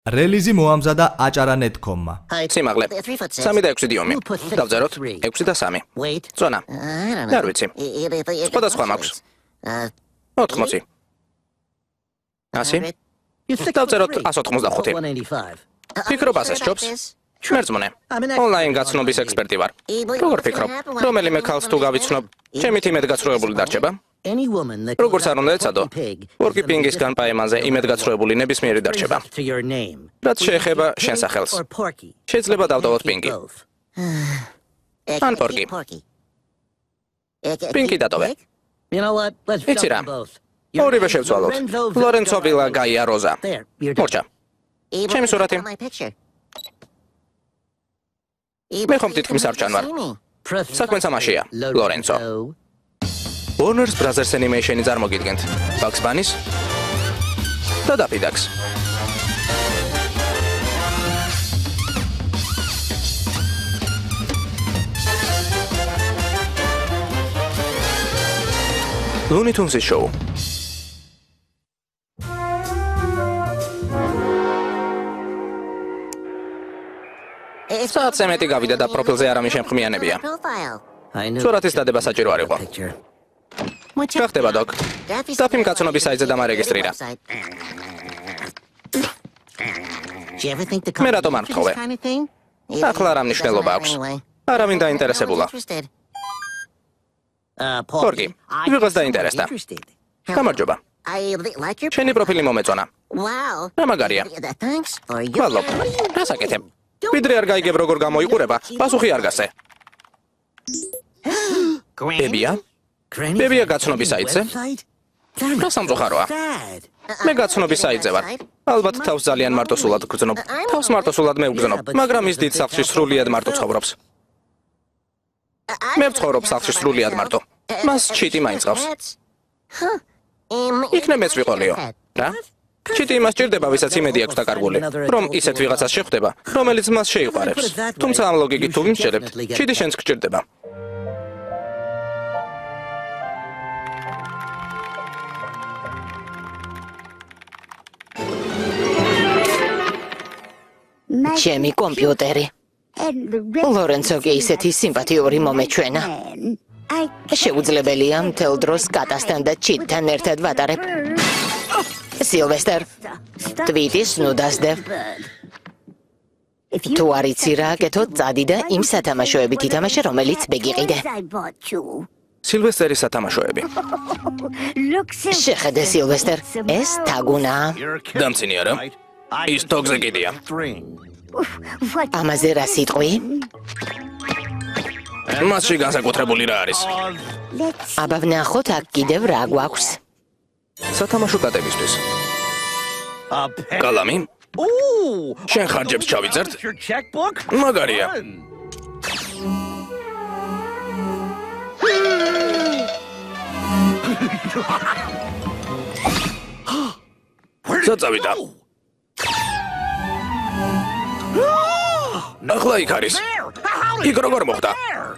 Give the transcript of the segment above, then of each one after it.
რელიზი მოამზადა აჭარანეტ.com-მა. სიმაღლე 3 და 6 დიუმი. დავწეროთ 6 და 3. ზონა. არ ვიცი. სხვადასხვა მაქვს. 80. 100. დავწეროთ 185. ფიქრობ ასეს ჯობს? მერწმუნე. ონლაინ გაცნობის ექსპერტი ვარ. როგორ ფიქრობ? რომელიმე ქალს თუ გავიცნობ, ჩემით იმედგაცრუებული დარჩება? როგორც არ უნდა ეცადო, პორკი-პინგისგან პაემანზე იმედგაცრუებული ნებისმიერი დარჩება. რაც შეეხება შენ სახელს. შეიძლება დავტოვოთ პინგი. ან პორკი. პინგი დატოვე. იცი რა? ორივე შევცვალოთ. ლორენცო ვილა გაია როზა. მორჩა. ჩემი სურათი. მე ხომ თითქმის არ ჩანვარ. საქმე სამაშია, ლორენცო. Warner Brothers Animation-ი წარმოგიდგენთ. Bugs Bunny-ს და Daffy Duck-ს. Looney Tunes-ის შოუ. საათზე მეტი გავიდა და პროფილზე არამე შემხმიანებია. სურათის დადება საჭირო არ იყო. რა ხდება, დოკ? დაფიმ კაცნობის საიტზე დამარეგისტრირა. მე რატომ არ ვთხოვე? ახლა რა მნიშვნელობა აქვს? არავინ დაინტერესებულა. პორკი, ვიღაც დაინტერესდა. გამარჯობა. შენი პროფილი მომეწონა. რა მაგარია? მადლობ. რა საკეთებ? ვიდრე არ გაიგებ როგორ გამოიყურება, პასუხი არ გასცე. ბებია? ბებია გაცნობის საიტზე? რა სამწუხაროა? მე გაცნობის საიტზე ვარ. ალბათ თავს ძალიან მარტოსულად გრძნობ. თავს მარტოსულად მე ვგრძნობ, მაგრამ ის დიდ სახლში სრულიად მარტო ცხოვრობს. მე ვცხოვრობ სახლში სრულიად მარტო. მას ჩიტი მაინც ყავს. იქნებ მეც ვიყოლიო. რა? ჩიტი იმას ჭირდება, ვისაც იმედი აქვს დაკარგული, რომ ისეთ ვიღაცას შეხვდება, რომელიც მას შეიყვარებს. თუმცა ამ ლოგიკით თუ ვიმსჯელებთ, ჩიტი შენც გჭირდება. ჩემი კომპიუტერი. ლორენცო კი ისეთი სიმპათიური მომეჩვენა. შეუძლებელია მთელ დროს კატასთან და ჩიტთან ერთად ვატარებ. სილვესტერ, ტვიტის ნუ დასდევ. თუ არ იცი რა აკეთო, წადი და იმ სათამაშოებით ითამაშე, რომელიც ბეგიყიდე. სილვესტერის სათამაშოები. შეხედე, სილვესტერ, ეს თაგუნაა. დამცინი არა? ის თოგზე კიდია. ამაზე რა სიტყვი? მასში განსაკუთრებული რა არის? აბა ვნახოთ აქ კიდევ რა გვაქვს. სათამაშო კატებისთვის. კალამი? შენ ხარჯებს ჩავიწერთ? მაგარია. საწავიდა. ახლა იქ არის. იქ როგორ მოხდა?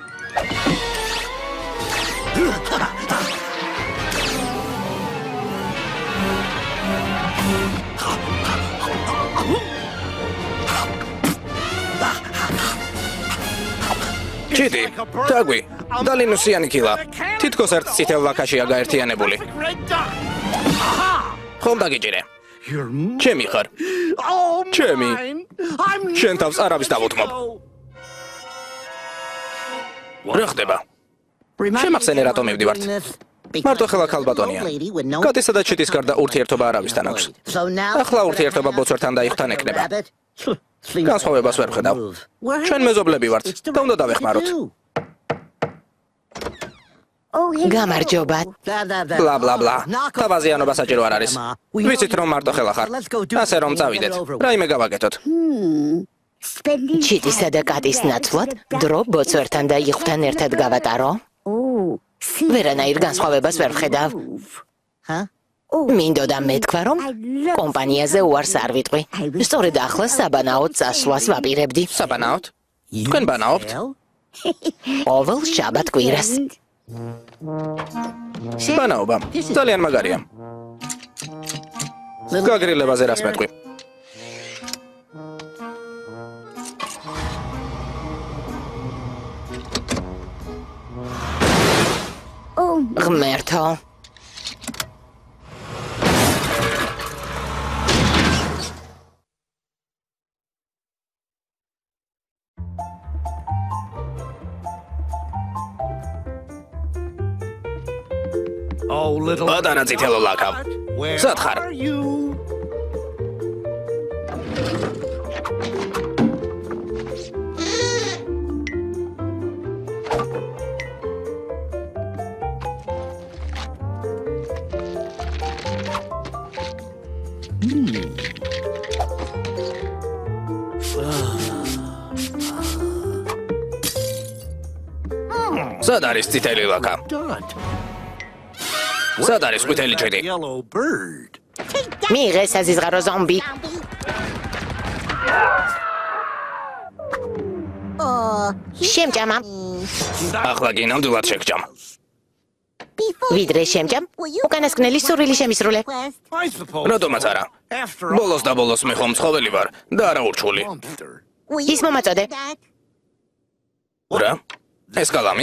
ჩიტი, დაგვი, დალინუსიანი კილა. თითქოს ერთ წითელ ლაქაშია გაერთიანებული. ხომ დაგიჭირე? ჩემი ხარ. ჩემი. შენ თავს არავის დავუთმობ. რა ხდება? შემახსენე რატომ მივდივართ? მარტო ხელა ქალბატონია. კატისა და ჩიტის გარდა ურთიერთობა არავისთან აქვს. ახლა ურთიერთობა ბოცვერთან და იხთან ეკნება. განსხვავებას ვერ ვხედავ. ჩვენ მეზობლები ვართ და უნდა დავეხმაროთ. გამარჯობა. ბლა ბლა ბლა. თავაზიანობა საჭირო არ არის. ვიცით რომ მარტო ხელა ხარ. ასე რომ წავიდეთ. რაიმე გავაკეთოთ. ჩიტისა და კატის ნაცვლად დრო ბოცვერთან და იხთან ერთად გავატარო. ვერანაირ განსხვავებას ვერ ვხედავ. მინდოდა მეთქვა, რომ კომპანიაზე უარს არ ვიტყვი. სწორედ ახლა საბანაოდ წასვლას ვაპირებდი. საბანაოდ? თქვენ ბანაობთ? ყოველ შაბათ-კვირას. ბანაობა. ძალიან მაგარია. გაგრილებაზე რას მეტყვი? ღმერთო. პატარა წითელო ლაქა. სად ხარ? სად არის წითელი ლაქა? სად არის ყვითელი ჭირი? მიიღე საზიზღარო ზომბი. შემჭამა. ახლა კი ნამდვილად შეგჭამ. ვიდრე შემჭამ, უკანასკნელი სურვილი შემისრულე. რატომაც არა? ბოლოს და ბოლოს მე ხომ ცხოველი ვარ და არა ურჩხული. ის მომაწოდე. რა? ეს კალამი?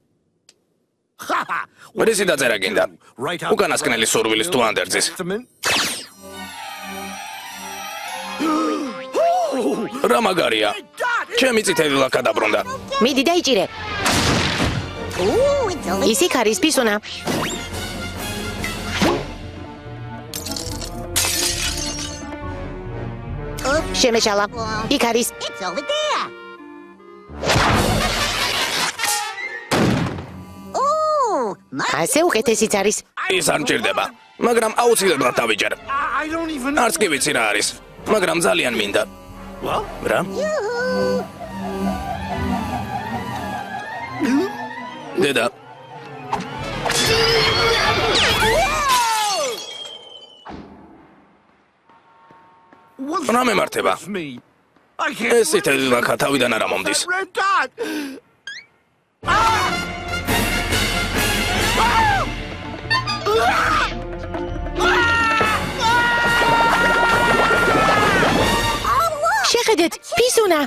რისი დაწერა გინდა? უკანასკნელი სურვილის თუ ანდერძის? რა მაგარია? ჩემი წითელი ლაქა დაბრუნდა. მიდი დაიჭირე. ის იქ არის ფისუნა. შემეშალა. იქ არის. ასე უკეთესიც არის. ის არ მჭირდება, მაგრამ აუცილებლად დავიჯერ. არც კი ვიცი რა არის, მაგრამ ძალიან მინდა. რა? დედა. რა მემართება? ეს წითელი ლაქა თავიდან არა მომდის. შეხედეთ, ფისუნა.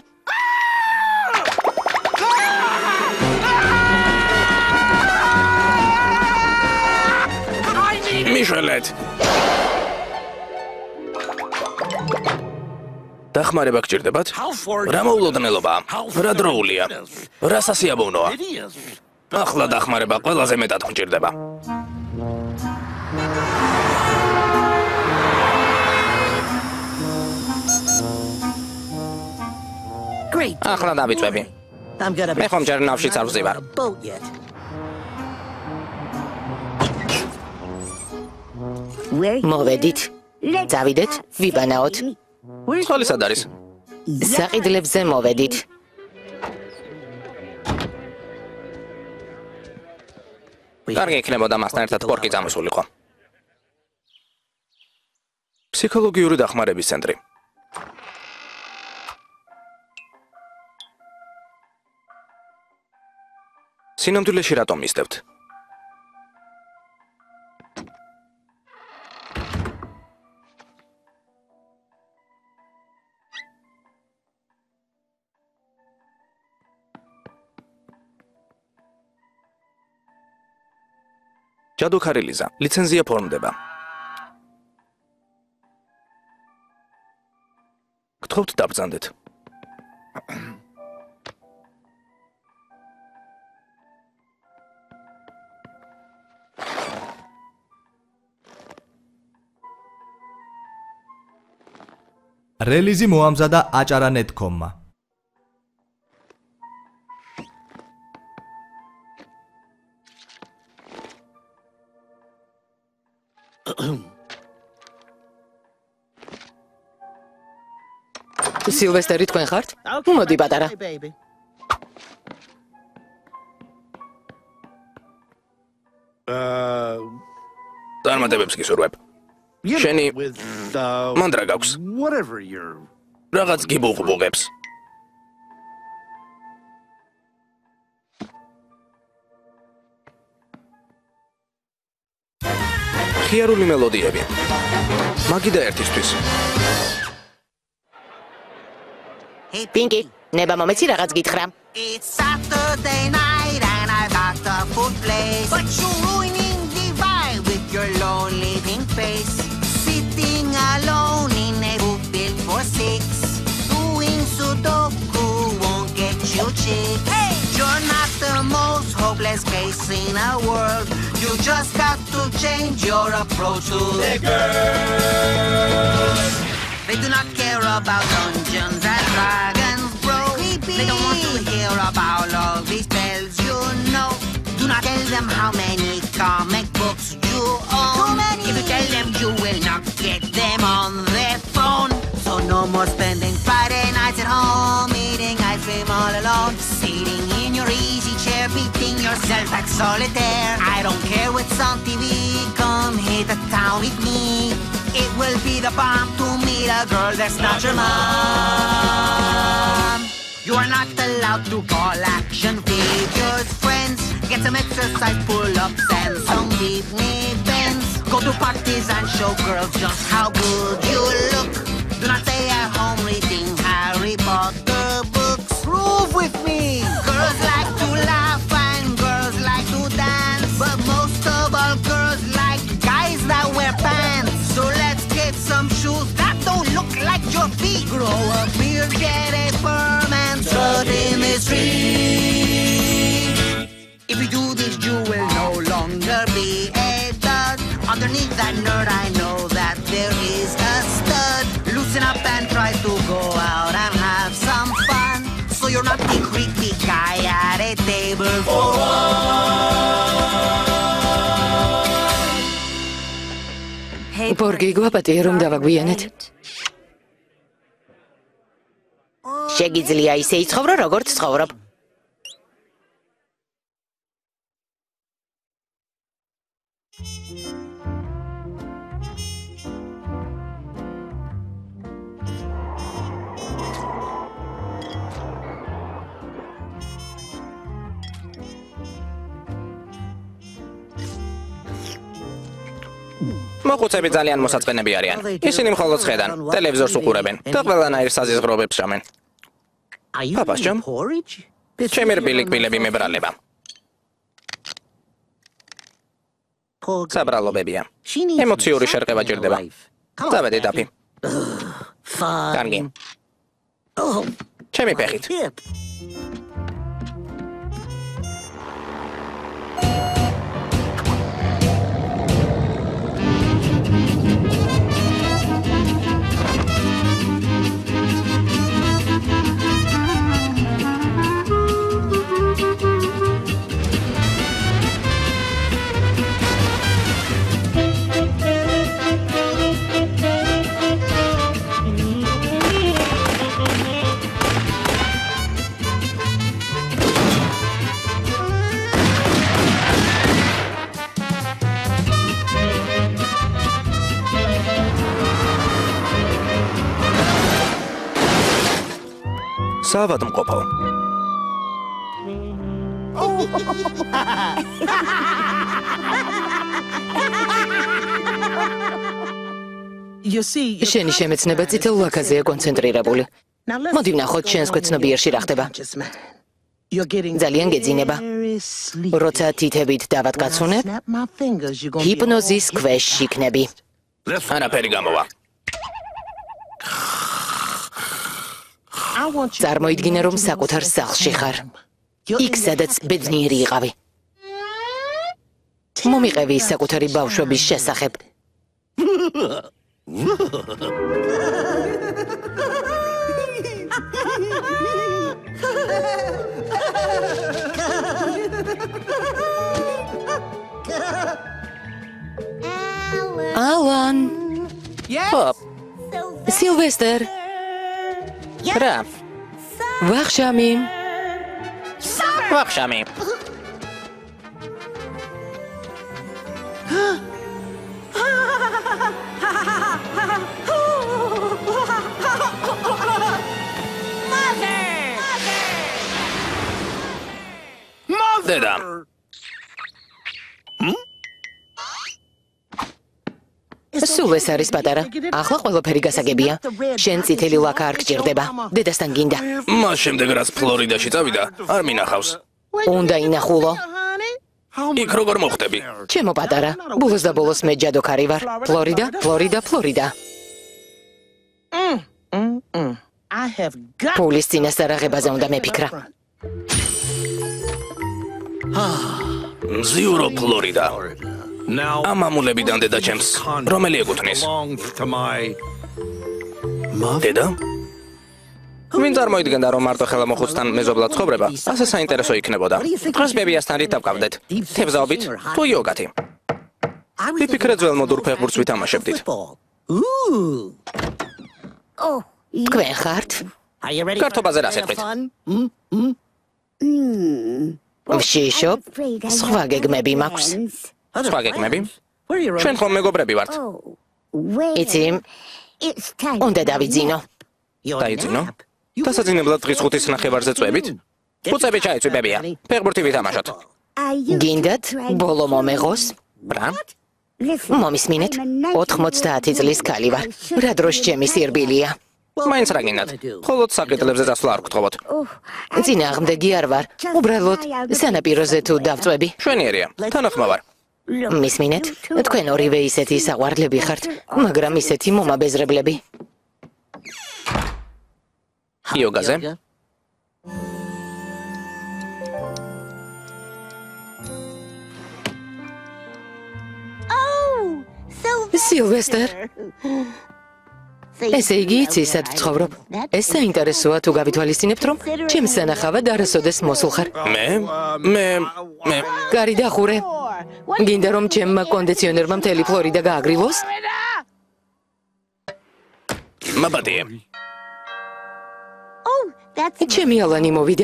მიშველეთ. დახმარება გჭირდებათ? რა მოულოდნელობაა? რა დროულია? რა სასიამოვნოა? ახლა დახმარება ყველაზე მეტად გჭირდება. ახლა დავიწვევი. მე ხომ ჯერ ნავშიც არ ვზივარ. მოვედით. წავიდეთ, ვიბანაოთ. ხალი სად არის? საყიდლებზე მოვედით. კარგი იქნებოდა მასთან ერთად პორკი წამოსულიყო. ფსიქოლოგიური დახმარების ცენტრი. სინამდვილეში რატომ მისდევთ? ჯადოქარი ლიზა, ლიცენზია ფორმდება. გთხოვთ დაბრძანდეთ. რელიზი მოამზადა აჭარა.net.com-მა. სილვესტერი თქვენ ხართ? მოდი პატარა. წარმატებებს გისურვებ. შენი მანდრა გაქვს. რაღაც გიბუღბუღებს. ხიარული მელოდიები. მაგიდა ერთისთვის. პინკი, ნება მომეცი რაღაც გითხრა. It's Saturday night and I've got a food place. But you ruin your lonely pink face. Sitting alone in a book built for six. Doing Sudoku won't get you chick. Hey! You're not the most hopeless case in a world. You just got to change your approach to the girls. They do not care about Dungeons and Dragons, bro. They don't want to hear about all these spells, you know. Do not tell them how many comic books you own. Too many. If you tell them, you will not get them on their phone. So no more spending Friday nights at home, eating ice cream all alone. Sitting in your easy chair, beating yourself like solitaire. I don't care what's on TV, come hit the town with me. It will be the bomb to meet a girl that's not your mom. You are not allowed to call action figures friends. Get some exercise, pull-ups and some Disney bends. Go to parties and show girls just how good you look. Do not stay at home reading Harry Potter books. Prove with me. Girls like to laugh and girls like to dance. But most of all, girls like guys that wear pants. So let's get some shoes that don't look like your feet. Grow a beard, get a perm and strut in the street. If you do this, you will no longer be a dud. Underneath that nerd, I know that there is a stud. Loosen up and try to go out and have some fun. So you're not the creepy guy at a table for one. Borgi გვაპატია რომ დავაგვიანეთ. შეგიძლია ისე იცხოვრო, როგორც ცხოვრობ. მოხუცები ძალიან მოსაწყენები არიან. ისინი მხოლოდ ხედან, ტელევიზორს უყურებენ და ყველანაირ საზიზღრობებს ჭამენ. პაპასჯომ, ჩემი რბილი კბილები მებრალება. საბრალობებია. ემოციური შერყევა ჭირდება. დავედი დაფი. კარგი. ჩემი ფეხით. საავადმყოფო. შენი შემეცნება წითელ ლაქაზეა კონცენტრირებული. მოდი ვნახოთ შენს ქვეცნობიერში რა ხდება. ძალიან გეძინება. როცა თითებით დავატკაცუნებ, ჰიპნოზის ქვეშ იქნები. არაფერი გამოვა. წარმოიდგინე რომ საკუთარ სახლში ხარ. იქ სადაც ბედნიერი იყავი. მომიყევი საკუთარი ბავშვობის შესახებ. ალან. ჰოპ. სილვესტერ. რა? ვახშამი. ვახშამი. დედა. სულ ეს არის პატარა. ახლა ყველაფერი გასაგებია. შენ წითელი ლაქა არ გჭირდება. დედასთან გინდა. მას შემდეგ რაც ფლორიდაში წავიდა, არ მინახავს. უნდა ინახულო. იქ როგორ მოხვდები? ჩემო პატარა, ბოლოს და ბოლოს მე ჯადოქარი ვარ. ფლორიდა, ფლორიდა, ფლორიდა. პულის წინასწარ აღებაზე უნდა მეფიქრა. მზიურო ფლორიდა. ამ მამულებიდან დედაჩემს რომელი ეკუთვნის? დედა? ვინ წარმოიდგენდა რომ მარტო ხელმოხუცთან მეზობლად ცხოვრება, ასე საინტერესო იქნებოდა. დღეს ბებიასთან რით დავკავდეთ? თევზაობით თუ იოგათი? ვიფიქრე ძველ მოდურ ფეხბურთს ვითამაშებდით. თქვენ ხართ? გართობაზე რა სიტყვით? ვშიშობ, სხვა გეგმები მაქვს. სხვა გეგმები? ჩვენ ხომ მეგობრები ვართ. იცი, უნდა დავიძინო. დაიძინო? დასაძინებლად დღის 5-ის ნახევარზე წვევით? უწები ჩაიწვი ბებია. ფეხბურთი ვითამაშოთ. გინდათ ბოლო მომეღოს? რა? მომისმინეთ, 90 წლის ქალი ვარ. რა დროს ჩემი სირბილია? მაინც რა გინდათ? ხოლოდ საკითხლებზე წასვლა არ გთხოვოთ. წინააღმდეგი არ ვარ. უბრალოდ სანაპიროზე თუ დავწვევი. შვენიერია. თანახმოვარ. მისმინეთ, თქვენ ორივე ისეთი საყვარლები ხართ, მაგრამ ისეთი მომაბეზრებლები. იოგაზე? სილვესტერ, ესე იგი იცი, სად ვცხოვრობ? ეს საინტერესოა თუ გავითვალისწინებთ, რომ ჩემს სანახავად არასოდეს მოსულ ხარ. მე... კარი დახურე. გინდა რომ ჩემმა კონდიციონერმა მთელი ფლორიდა გააგრილოს? მაბადია. ჩემი ალანი მოვიდა.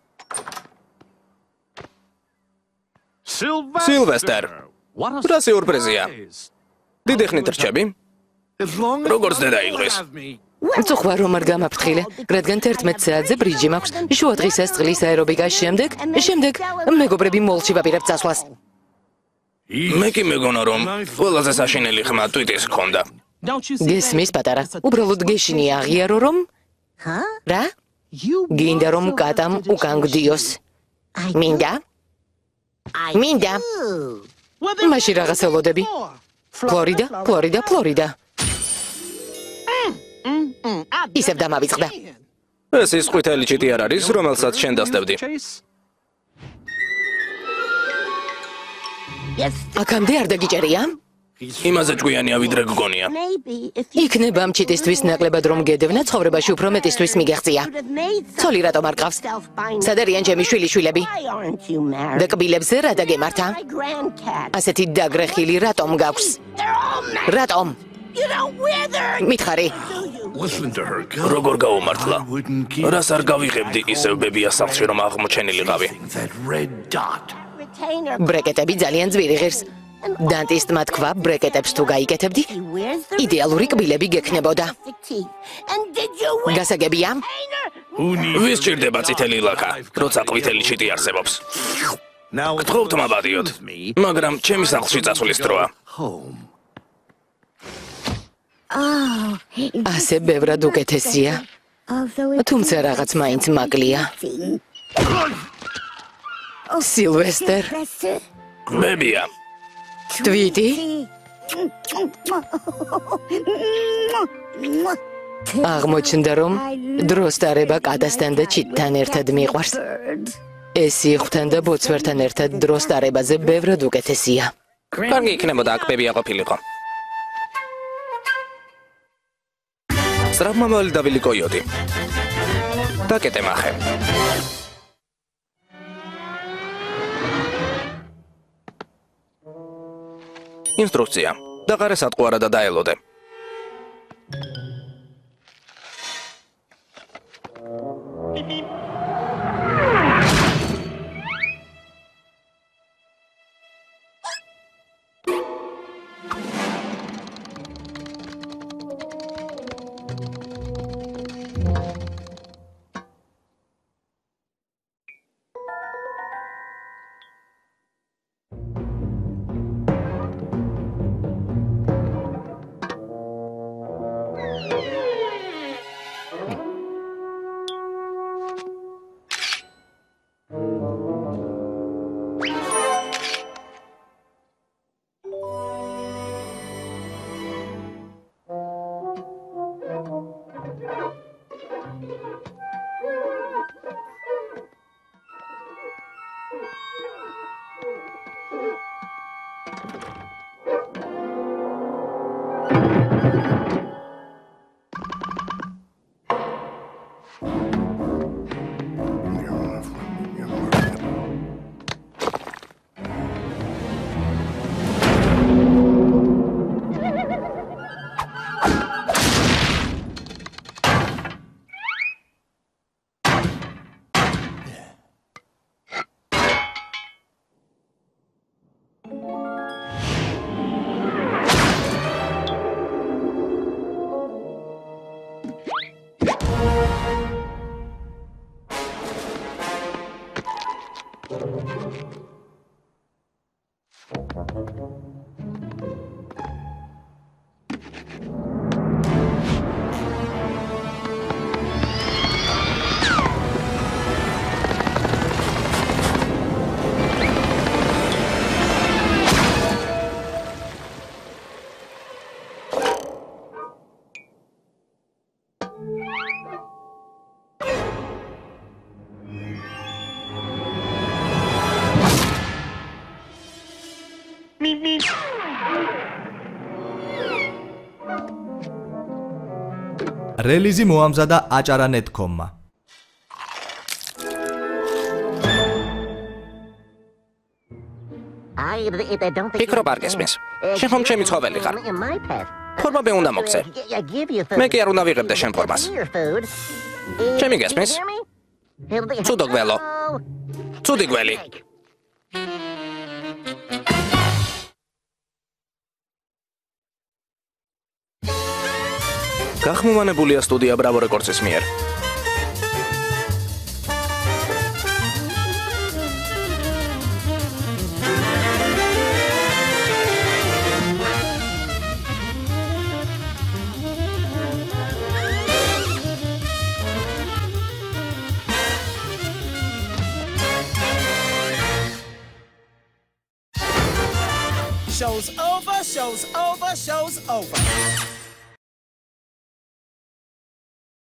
სილვესტერ, რა სიურპრიზია? დიდი ხნით რჩები? როგორც დედა იღრის. წუხვა რომ არ გამაფრთხილე, რადგან 11 საათზე ბრიჯი მაქვს. შუა დღისას წყლის აერობიკას შემდეგ მეგობრები მოლში ვაპირებთ წასვლას. მე კი მეგონა რომ ყველაზე საშინელი ხმა ტვიტის ჰქონდა. გესმის პატარა, უბრალოდ გეშინია აღიარო რომ? რა? გინდა რომ კატამ უკან გდიოს. მინდა? მინდა? მაშინ რაღაც ელოდები. ფლორიდა, ფლორიდა, ფლორიდა. ისევ დამავიწყდა. ეს ის ყვითელი ჩიტი არ არის, რომელსაც შენ დასდევდი. აქამდე არ დაგიჭერია? იმაზე ჭკვიანია ვიდრე გგონია. იქნება ამ ჩიტისთვის ნაკლებად რომ გედევნა, ცხოვრებაში უფრო მეტისთვის მიგეღწია. ცოლი რატომ არ ყავს? სად არიან ჩემი შვილიშვილები? და კბილებზე რა დაგემართა? ასეთი დაგრეხილი რატომ გაქვს? რატომ? მითხარი. როგორ გაუმართლა? რას არ გავიღებდი ისევ ბებიას სახლში რომ აღმოჩენილიყავი? ბრეკეტები ძალიან ძვირი ღირს. დანტისტმა თქვა, ბრეკეტებს თუ გაიკეთებდი, იდეალური კბილები გექნებოდა. გასაგებია? ვის ჭირდება წითელი ლაკა, როცა ყვითელი ჩიტი არსებობს? გთხოვთ მაბადიოთ, მაგრამ ჩემი სახლში წასვლის დროა. ასე ბევრად უკეთესია. თუმცა რაღაც მაინც მაკლია. სილვესტერ. ბებია. ტვიტი? აღმოჩნდა რომ დროს დარება კატასთან და ჩიტთან ერთად მიყვარს. ეს იხვთან და ბოცვერთან ერთად დროს დარებაზე ბევრად უკეთესია. კარგი იქნებოდა აქ ბებია ყოფილიყო. სწრაფმამალი დავილი კოიოტი. დაკეტე მახე. ინსტრუქცია. დაყარე სატყვარა და დაელოდე. რელიზი მოამზადა აჭარა.net.com-მა. ფიქრობ არ გესმის. შენ ხომ ჩემი ცხოველი ხარ. ფორმა მე უნდა მოგცე. მე კი არ უნდა ვიღებდე შენ ფორმას. ჩემი გესმის? ცუდო გველო. ცუდი გველი. გახმოვანებულია სტუდია Bravo Records-ის მიერ. Show's over, show's over, show's over.